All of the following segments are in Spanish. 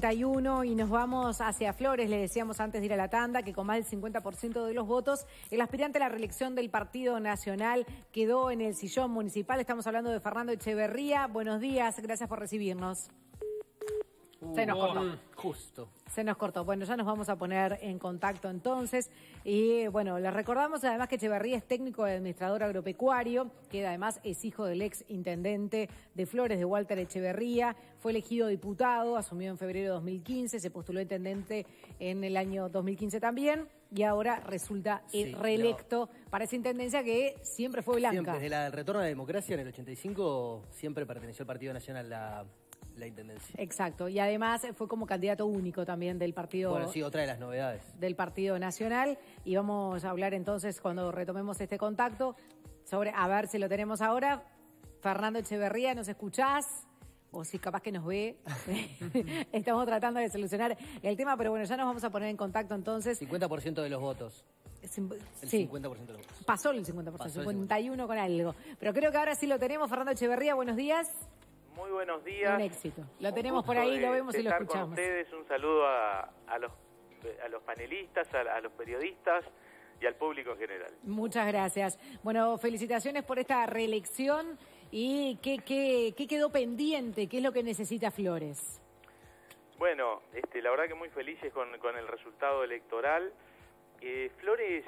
31 y nos vamos hacia Flores. Le decíamos antes de ir a la tanda que con más del 50% de los votos, el aspirante a la reelección del Partido Nacional quedó en el sillón municipal. Estamos hablando de Fernando Echeverría. Buenos días, gracias por recibirnos. Se nos cortó. Justo. Se nos cortó. Bueno, ya nos vamos a poner en contacto entonces. Y bueno, les recordamos además que Echeverría es técnico de administrador agropecuario, que además es hijo del ex intendente de Flores, de Walter Echeverría. Fue elegido diputado, asumió en febrero de 2015, se postuló a intendente en el año 2015 también. Y ahora resulta reelecto para esa intendencia que siempre fue blanca. Siempre, desde el retorno a la democracia en el 85, siempre perteneció al Partido Nacional la intendencia. Exacto, y además fue como candidato único también del partido. Bueno, sí, otra de las novedades. Del Partido Nacional, y vamos a hablar entonces cuando retomemos este contacto sobre, a ver si lo tenemos ahora. Fernando Echeverría, ¿nos escuchás? O si capaz que nos ve. Estamos tratando de solucionar el tema, pero bueno, ya nos vamos a poner en contacto entonces. 50% de los votos. El sí. 50% de los votos. Pasó el 50%, Pasó 51 con algo. Pero creo que ahora sí lo tenemos. Fernando Echeverría, buenos días. Muy buenos días. Un éxito. Lo tenemos por ahí, lo vemos y lo escuchamos. Con ustedes, un saludo a los panelistas, a los periodistas y al público en general. Muchas gracias. Bueno, felicitaciones por esta reelección. ¿Y qué quedó pendiente? ¿Qué es lo que necesita Flores? Bueno, la verdad que muy felices con el resultado electoral. Flores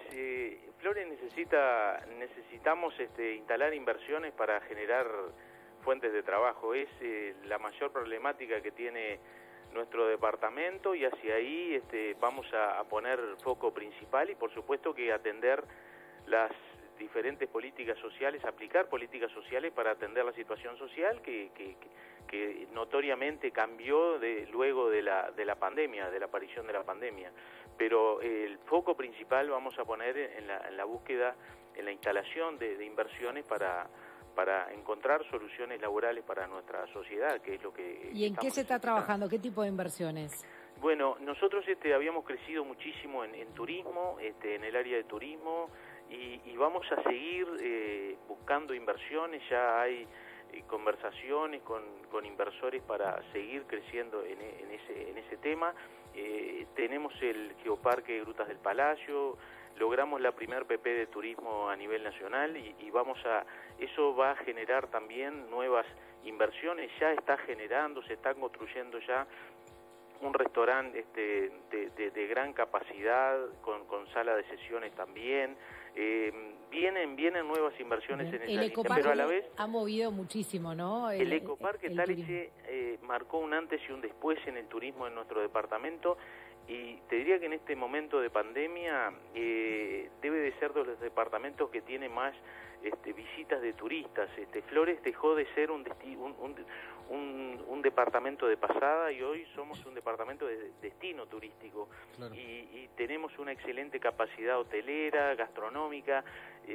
necesitamos instalar inversiones para generar fuentes de trabajo. Es la mayor problemática que tiene nuestro departamento y hacia ahí vamos a poner foco principal y por supuesto que atender las diferentes políticas sociales, aplicar políticas sociales para atender la situación social que notoriamente cambió luego de la pandemia, de la aparición de la pandemia. Pero el foco principal vamos a poner en la búsqueda, en la instalación de inversiones para encontrar soluciones laborales para nuestra sociedad, que es lo que... ¿Y en qué se está trabajando? ¿Qué tipo de inversiones? Bueno, nosotros habíamos crecido muchísimo en turismo, en el área de turismo, y vamos a seguir buscando inversiones. Ya hay conversaciones con inversores para seguir creciendo en ese tema. Tenemos el Geoparque Grutas del Palacio, logramos la primer PP de turismo a nivel nacional y eso va a generar también nuevas inversiones. Ya está generando, se está construyendo ya un restaurante de gran capacidad con sala de sesiones también. Vienen nuevas inversiones en esa línea, pero a la vez ha movido muchísimo, ¿no? El Ecoparque Táliche marcó un antes y un después en el turismo en nuestro departamento. Y te diría que en este momento de pandemia debe de ser de los departamentos que tiene más visitas de turistas. Flores dejó de ser un departamento de pasada y hoy somos un departamento de destino turístico. Claro. Y tenemos una excelente capacidad hotelera, gastronómica.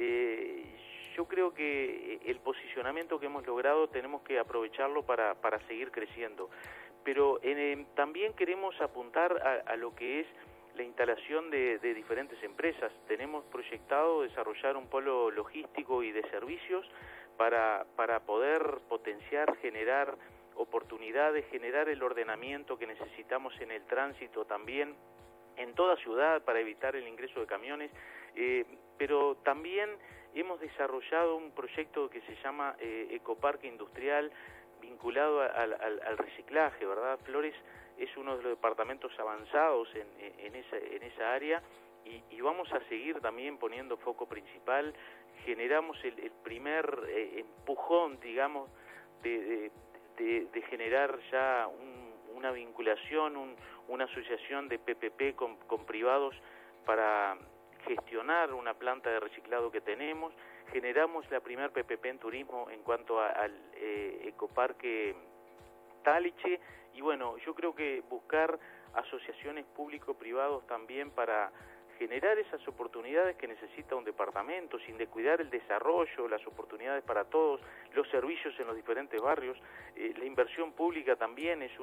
Yo creo que el posicionamiento que hemos logrado tenemos que aprovecharlo para seguir creciendo. Pero también queremos apuntar a lo que es la instalación de diferentes empresas. Tenemos proyectado desarrollar un polo logístico y de servicios para poder potenciar, generar oportunidades, generar el ordenamiento que necesitamos en el tránsito también en toda ciudad para evitar el ingreso de camiones, pero también hemos desarrollado un proyecto que se llama Ecoparque Industrial vinculado al reciclaje, ¿verdad? Flores es uno de los departamentos avanzados en esa área y vamos a seguir también poniendo foco principal. Generamos el primer empujón, digamos, de generar ya una vinculación, una asociación de PPP con privados para gestionar una planta de reciclado que tenemos. Generamos la primer PPP en turismo en cuanto al Ecoparque Táliche y bueno, yo creo que buscar asociaciones público-privados también para generar esas oportunidades que necesita un departamento sin descuidar el desarrollo, las oportunidades para todos, los servicios en los diferentes barrios. La inversión pública también es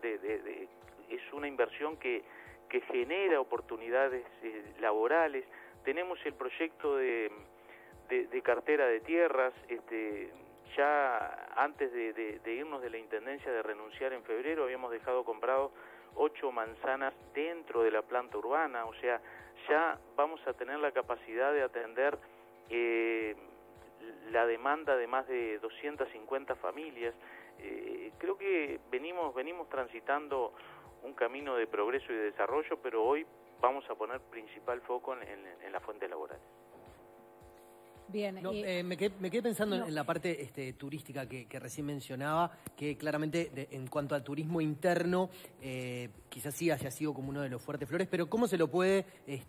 una inversión que genera oportunidades laborales. Tenemos el proyecto de cartera de tierras. Ya antes de irnos de la Intendencia, de renunciar en febrero, habíamos dejado comprado 8 manzanas dentro de la planta urbana, o sea, ya vamos a tener la capacidad de atender la demanda de más de 250 familias. Creo que venimos transitando un camino de progreso y de desarrollo, pero hoy vamos a poner principal foco en la fuente laboral. Bien. No, me quedé pensando en la parte turística que recién mencionaba, que claramente en cuanto al turismo interno, quizás sí haya sido como uno de los fuertes Flores, pero ¿cómo se lo puede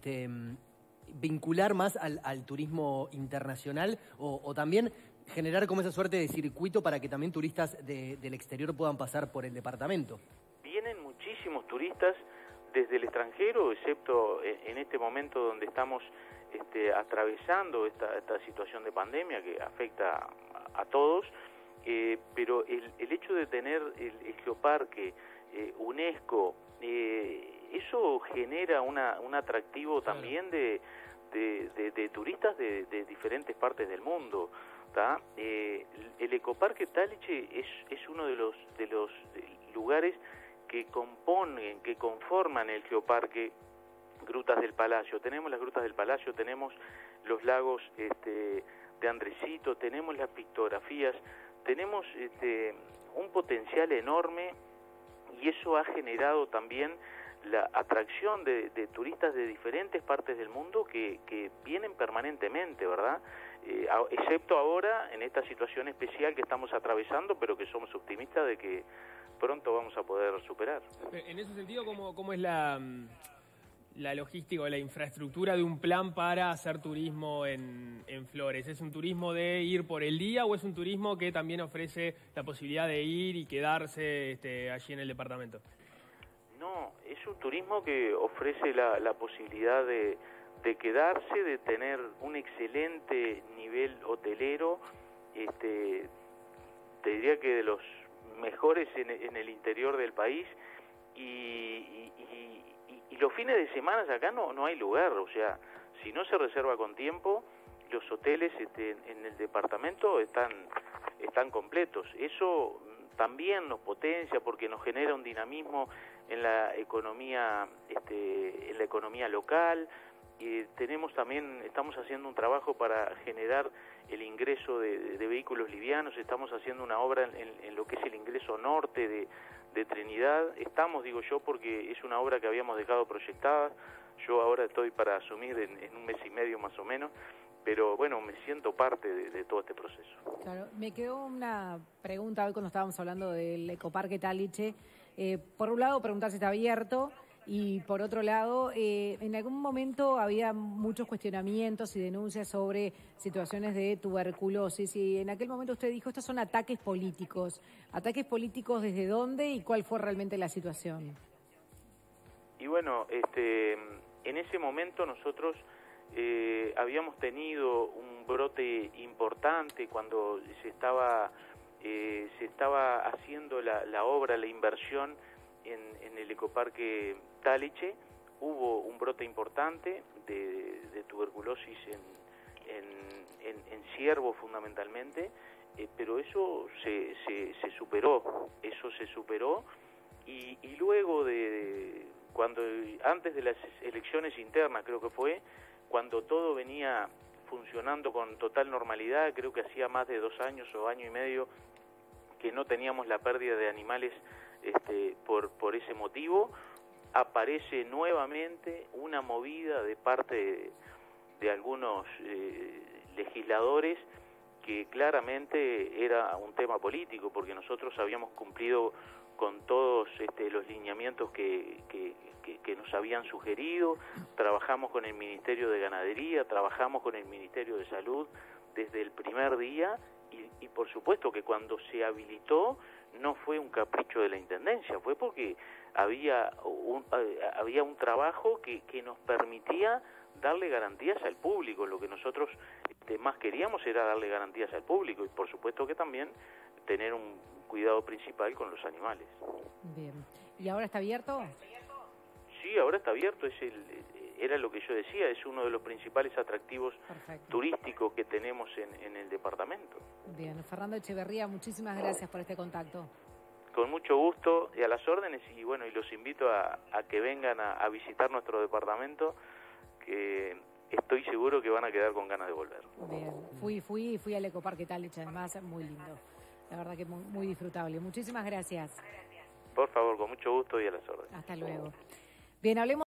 vincular más al turismo internacional o también generar como esa suerte de circuito para que también turistas del exterior puedan pasar por el departamento? Vienen muchísimos turistas desde el extranjero, excepto en este momento donde estamos atravesando esta situación de pandemia que afecta a todos, pero el hecho de tener el geoparque UNESCO, eso genera un atractivo también de turistas de diferentes partes del mundo. El ecoparque Taliche es uno de los lugares que conforman el geoparque Grutas del Palacio. Tenemos las Grutas del Palacio, tenemos los lagos de Andresito, tenemos las pictografías, tenemos un potencial enorme, y eso ha generado también la atracción de turistas de diferentes partes del mundo que vienen permanentemente, ¿verdad? Excepto ahora en esta situación especial que estamos atravesando, pero que somos optimistas de que pronto vamos a poder superar. En ese sentido, ¿cómo es la logística o la infraestructura de un plan para hacer turismo en Flores? ¿Es un turismo de ir por el día o es un turismo que también ofrece la posibilidad de ir y quedarse allí en el departamento? No, es un turismo que ofrece la posibilidad de quedarse, de tener un excelente nivel hotelero, te diría que de los mejores en el interior del país, y los fines de semana acá no hay lugar, o sea, si no se reserva con tiempo, los hoteles en el departamento están completos. Eso también nos potencia porque nos genera un dinamismo en la economía local. Estamos haciendo un trabajo para generar el ingreso de vehículos livianos, estamos haciendo una obra en lo que es el ingreso norte de Trinidad. Estamos, digo yo, porque es una obra que habíamos dejado proyectada. Yo ahora estoy para asumir en un mes y medio más o menos, pero bueno, me siento parte de todo este proceso. Claro, me quedó una pregunta hoy cuando estábamos hablando del ecoparque Taliche. Por un lado, preguntar si está abierto, y por otro lado, en algún momento había muchos cuestionamientos y denuncias sobre situaciones de tuberculosis, y en aquel momento usted dijo, estos son ataques políticos. ¿Ataques políticos desde dónde y cuál fue realmente la situación? Y bueno, en ese momento nosotros habíamos tenido un brote importante cuando se estaba haciendo la obra, la inversión en el ecoparque Taliche. Hubo un brote importante de tuberculosis en ciervos fundamentalmente, pero eso se superó, y luego antes de las elecciones internas, creo que fue, cuando todo venía funcionando con total normalidad, creo que hacía más de 2 años o año y medio que no teníamos la pérdida de animales por ese motivo, aparece nuevamente una movida de parte de algunos legisladores que claramente era un tema político, porque nosotros habíamos cumplido con todos los lineamientos que nos habían sugerido. Trabajamos con el Ministerio de Ganadería, trabajamos con el Ministerio de Salud desde el primer día, y por supuesto que cuando se habilitó no fue un capricho de la Intendencia, fue porque había un trabajo que nos permitía darle garantías al público. Lo que nosotros más queríamos era darle garantías al público, y por supuesto que también tener un cuidado principal con los animales. Bien. ¿Y ahora está abierto? Sí, ahora está abierto. Era lo que yo decía, es uno de los principales atractivos turísticos que tenemos en el departamento. Bien, Fernando Echeverría, muchísimas gracias por este contacto. con mucho gusto y a las órdenes, y bueno, y los invito a que vengan a visitar nuestro departamento, que estoy seguro que van a quedar con ganas de volver. Bien, fui al Ecoparque Talich, además, muy lindo. La verdad que muy disfrutable. Muchísimas gracias. Por favor, con mucho gusto y a las órdenes. Hasta luego. Bien, hablemos.